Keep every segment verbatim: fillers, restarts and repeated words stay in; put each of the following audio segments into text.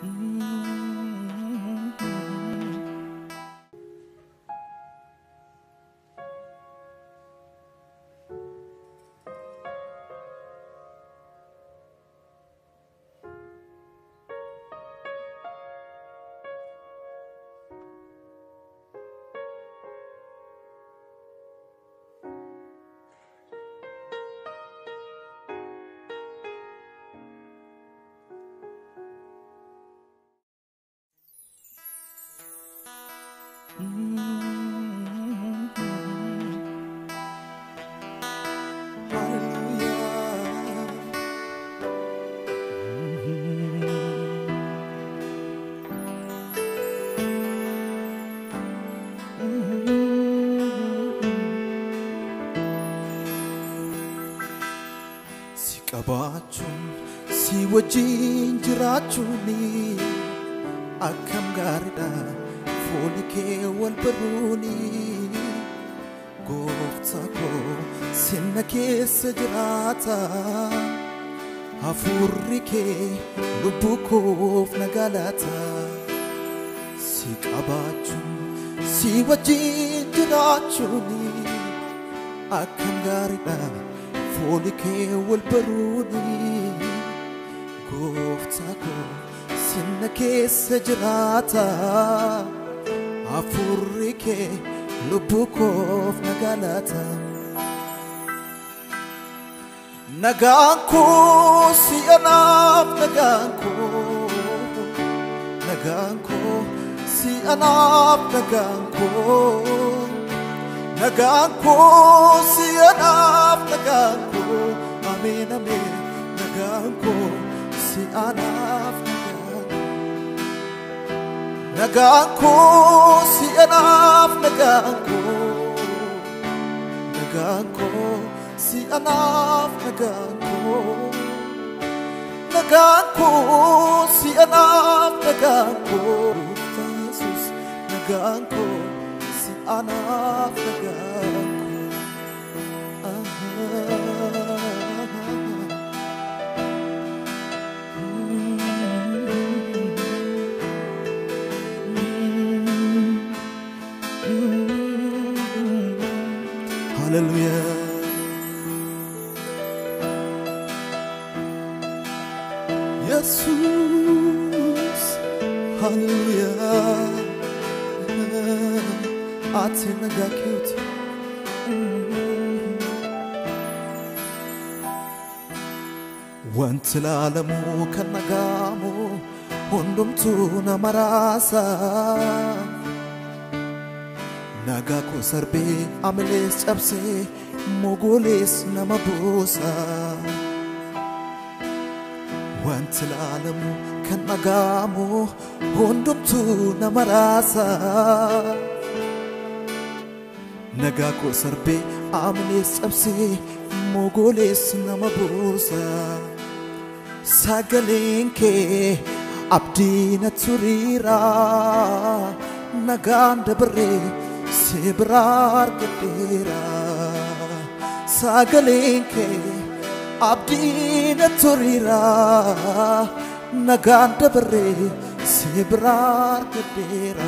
Sikabachun si wajin jirachuni akam garida folike wal baruni goftako sinnake sajrata hafurike lubukof nagalata Sikabachun si wajin jirachuni akam garida folike wal baruni goftako sinnake sajrata afurike lubukof nagalata naganko si anaf naganko naganko si anaf naganko naganko si anaf naganko amen amen naganko si anaf naganko si anaf naganko naganko si anaf naganko naganko si anaf naganko Jesus naganko si anaf naganko Hallelujah. Jesus, hallelujah. Atinaga cute. Wantalamu kanagamu hundum tuna marasa. Nagako sarbe amles chapse mogoles namabusa Wantalamu kanagamu hundum tuna marasa Nagako sarbe amles chapse mogoles namabusa Sagalenke abdina turira naganda bare Sebrar gedera Sagalenke abdina turira naganda bare sebrar gedera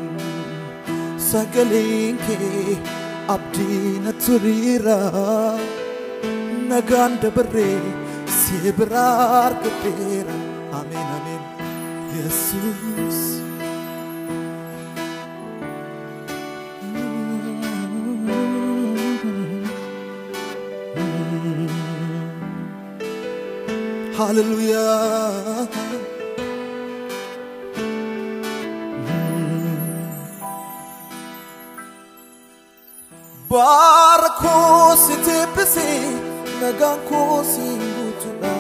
Sagalenke abdina turira naganda bare sebrar gedera Amen amen Jesus Hallelujah. Barako sitepese naganko singutuna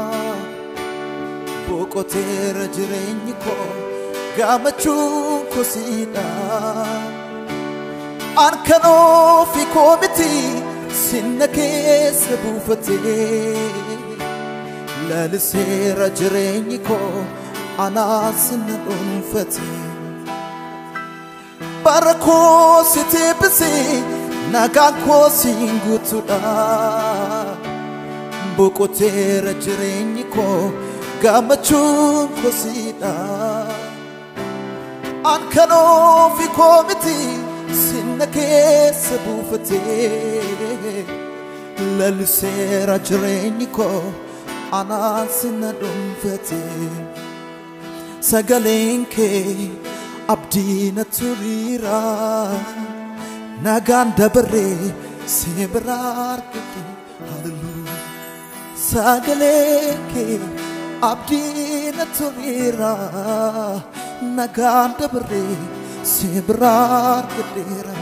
bokotera jirenyiko gamachu kosina arkano fi komiti sinnake sabufate La lisera jirenyiko anasina unfati Barako sitepese naganko singutuda Bokotera jirenyiko Gamachun kosida Ankano fi komiti Sinna keessa buufate Lalisera jireenyi koo Anaan sinna dhuunfate Sagaleen kee abdiina turiira Nagaan dabaree si biraa argate Hallelujah Sagaleen kee abdiina turiira Nagaan dabaree si biraa argateera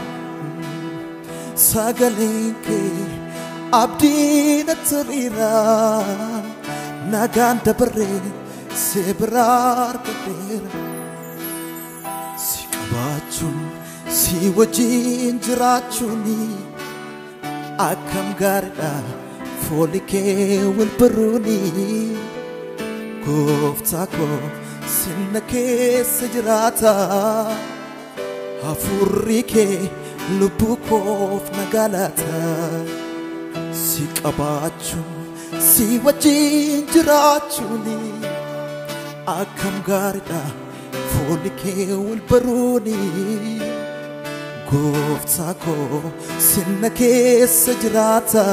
Sagaleen kee abdiina turiira Nagaan dabaree si biraa argateera Si qabaachuun si wajjin jiraachuuni Akkam gaariidha foolii kee wal baruuni Gooftaa koo sinna keessa jiraata Hafuurri kee lubbuu koof nagaalata Si qabaachuun si wajjin jiraachuuni Akkam gaariidha foolii kee wal baruuni Gooftaa koo sinna keessa jiraata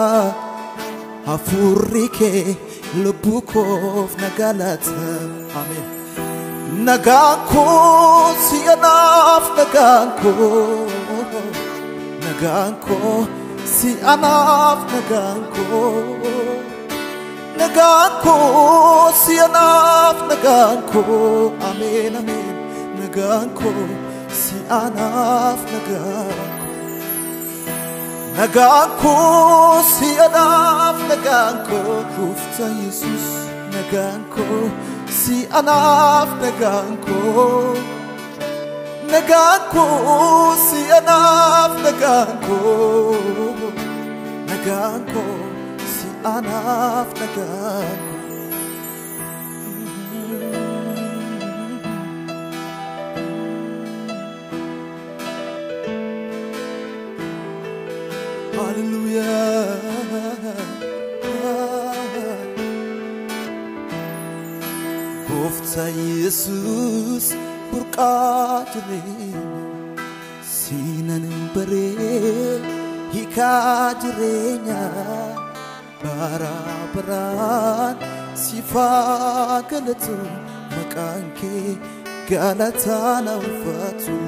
Hafuurri kee lubbuu koof nagaalata Amen Nagaan koo si anaaf nagaan koo Nagaan koo si anaaf nagaan koo Nagaan koo si anaaf nagaan koo Amen Amen Nagaan koo si anaaf nagaan koo Nagaan koo si anaaf nagaan koo Gooftaa Yesuus nagaan koo si anaaf nagaan koo Nagaan koo si anaaf nagaan koo Nagaan koo si anaaf nagaan koo Hallelujah Gooftaa Yesuus burqaa jireenya Siinan baree hiikaa jireenya Bara baraan sifaa galatu Maqaan kee galataan ulfaatu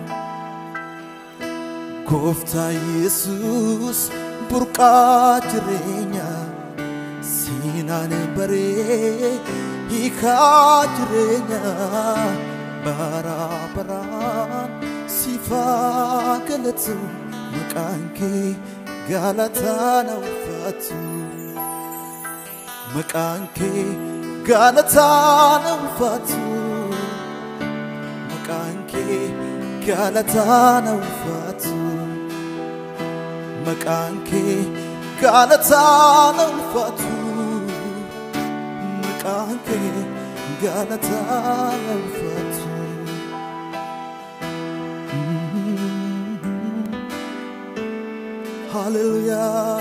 Gooftaa Yesuus burqaa jireenya Siinan baree hiikaa jireenya Bara baraan sifaa galatu Maqaan kee galataan ulfaatu Maqaan kee galataan ulfaatu Maqaan kee galataan ulfaatu Maqaan kee galataan ulfaatu Maqaan kee galataan ulfaatu Hallelujah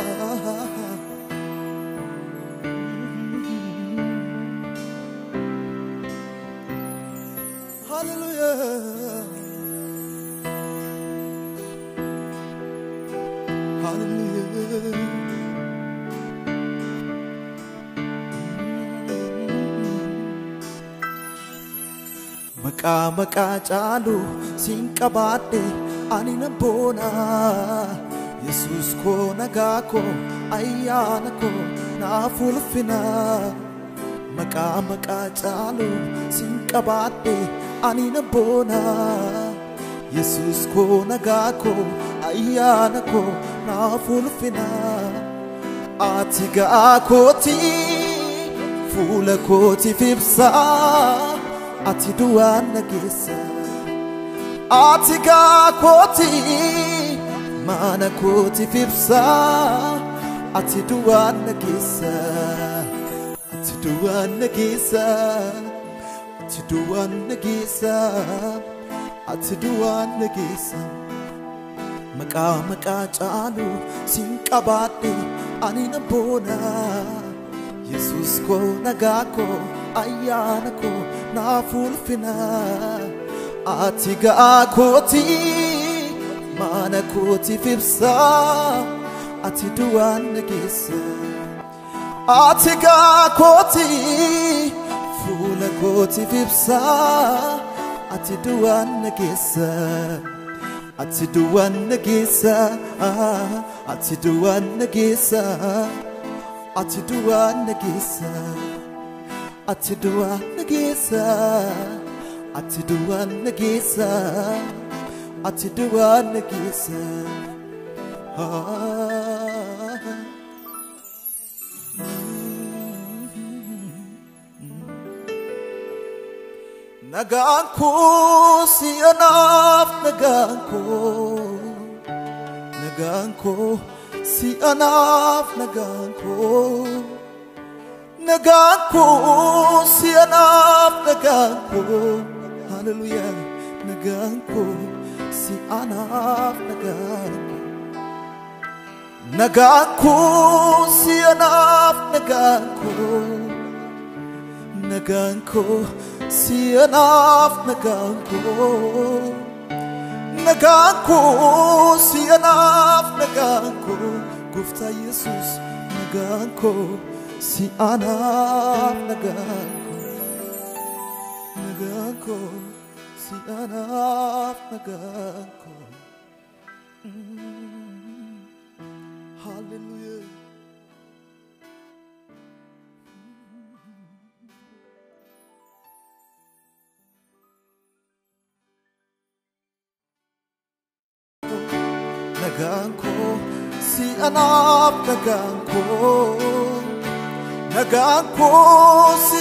Hallelujah Hallelujah Maqaa maqaa caalu siin qabaadhe ani nan boona Yesuus koo nagaa koo ayyaana koo naaf ulfina Maqaa maqaa caalu siin qabaadhe ani nan boona Yesuus koo nagaa koo ayyaana koo naaf ulfina Ati ga'aa kooti fuula kootiif ibsaa Ati du'aan nageessa Ati ga'aa kooti mana kootiif ibsaa Ati du'aan nageessa Ati du'aan nageessa Ati du'aan nageessa Ati du'aan nageessa Maqaa maqaa caalu siin qabaadhe ani nan boona Yesuus koo nagaa koo ayyaana koo naaf ulfina ati ga'aa kooti mana kootiif ibsa ati du'aan na geessa ati ga'aa kooti fuula kootiif ibsa ati du'aan na geessa ati du'aan na geessa ati du'aan na geessa ati du'aan na geessa ati du'aan na geessa ati du'aan na geessa ati du'aan na geessa nagaan koo si anaaf nagaan koo nagaan koo si anaaf nagaan koo nagaan koo si anaaf nagaan koo hallelujah nagaan koo si anaaf nagaan koo nagaan koo si anaaf nagaan koo nagaan koo si anaaf nagaan koo nagaan koo si anaaf nagaan koo Gooftaa Yesuus nagaan koo si anaaf nagaan koo nagaan koo si anaaf nagaan koo hallelujah nagaan koo si anaaf nagaan koo nagaan koo si